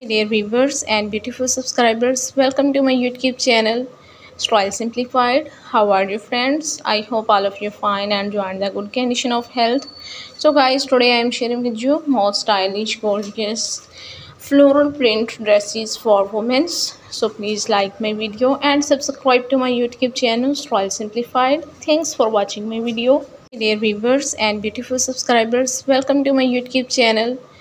Dear viewers and beautiful subscribers, welcome to my YouTube channel Style Simplified. How are you friends? I hope all of you fine and you are in the good condition of health. So guys, today I am sharing with you more stylish, gorgeous floral print dresses for women. So please like my video and subscribe to my YouTube channel Style Simplified. Thanks for watching my video. Dear viewers and beautiful subscribers, welcome to my YouTube channel